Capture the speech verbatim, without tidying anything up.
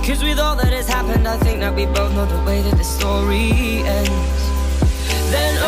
Cause with all that has happened, I think that we both know the way that the story ends. Then